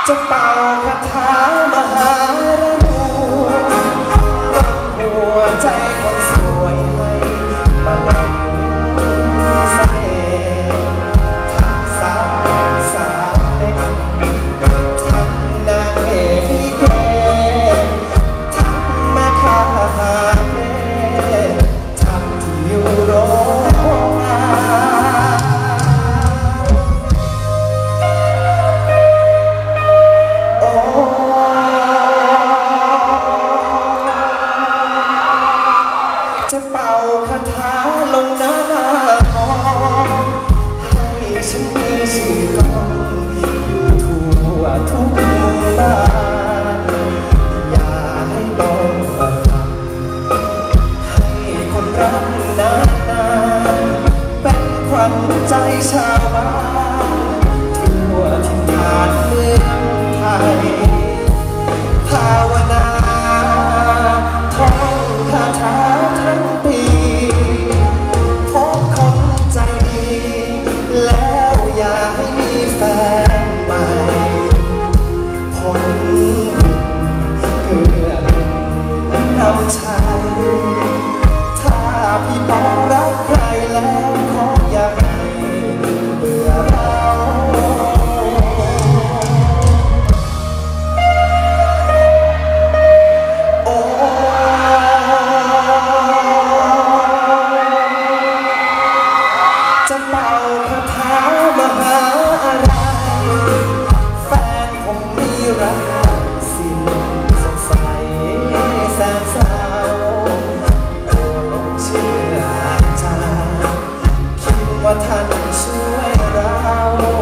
จะเป่าคาถามหาระนูหัวใจคนสวยให้มาลำเสน่ห์ทักษะสาวเด็กทั้งนางเอกลิเกทั้งแม่ค้าหาเร่ทั้งที่อยู่โรงงานจะเป่าคาถาลงหน้าทองให้ฉันมีชื่อกองอยู่ทั่วทุกมุมบ้านอย่าให้ต้องมาทำให้คนรักนานๆเป็นขวัญใจชาวบ้านทั่วถิ่นฐานเมืองไทยภาวนาท่องคาถาทั้งปีพบคนใจดีแล้วอย่าให้มีแฟนใหม่ผลเพื่อนำชัยถ้าพี่ปองรักใครแล้วขออย่าให้เบื่อเราจะเป่าคาถามหาอะไรแฟนผมมีรักสิ้นสดใสแสนเศร้าโปรดเชื่อใจคิดว่าท่านช่วยเรา